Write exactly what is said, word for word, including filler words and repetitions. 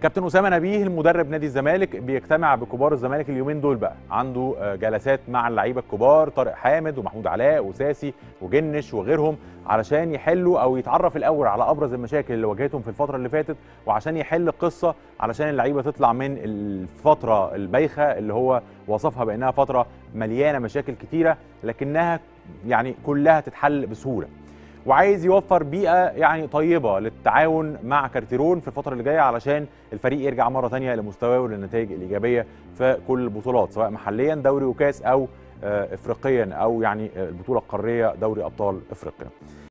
كابتن أسامة نبيه المدرب نادي الزمالك بيجتمع بكبار الزمالك اليومين دول، بقى عنده جلسات مع اللعيبه الكبار طارق حامد ومحمود علاء وساسي وجنش وغيرهم، علشان يحلوا او يتعرف الاول على ابرز المشاكل اللي واجهتهم في الفتره اللي فاتت، وعشان يحل القصه علشان اللعيبه تطلع من الفتره البايخه اللي هو وصفها بانها فتره مليانه مشاكل كتيره، لكنها يعني كلها تتحل بسهوله. وعايز يوفر بيئه يعني طيبه للتعاون مع كارتيرون في الفتره اللي جايه علشان الفريق يرجع مره ثانيه لمستواه وللنتائج الايجابيه في كل البطولات، سواء محليا دوري وكاس او افريقيا او يعني البطوله القاريه دوري ابطال افريقيا.